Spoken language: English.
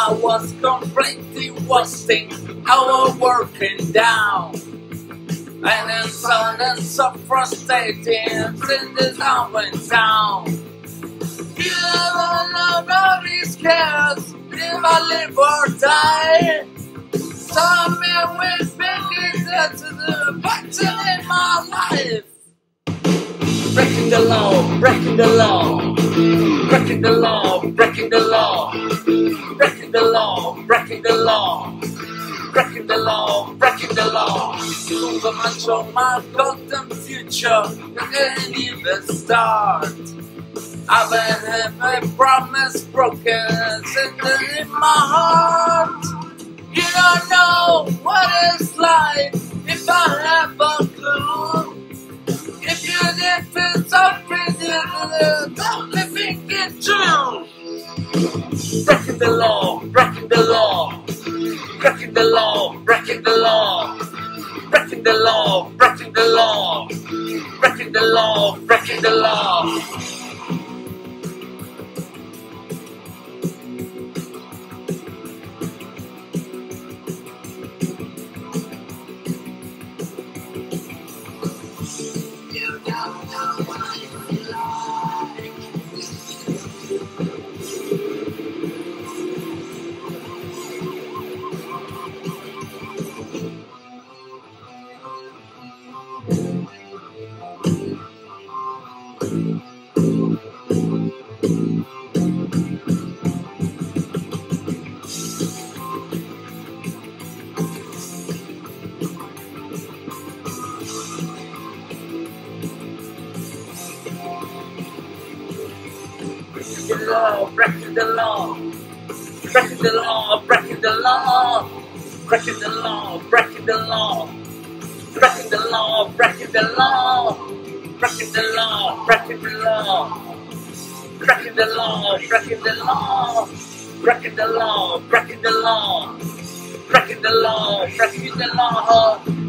I was completely wasting our working down. And then sudden so frustrating, things I went down. You don't know nobody's cares if I live or die. Some men will think that's the pattern in my life. Breaking the law, breaking the law, breaking the law, breaking the law, breaking the law, breaking the law, breaking the law, breaking the law. So much of my goddamn future, I can't even start. I've had my promise broken, sitting in my heart. You don't know what it's like if I have a clue. If you did feel something, don't let me get true. Breaking the law, breaking the law, breaking the law, breaking the law, breaking the law, breaking the law, breaking the law, breaking the law. Breaking the law, breaking the law, breaking the law, breaking the law, breaking the law, breaking the law, breaking the law, breaking the law, breaking the law, breaking the law, breaking the law, breaking the law, breaking the law, breaking the law, breaking the law, breaking the law.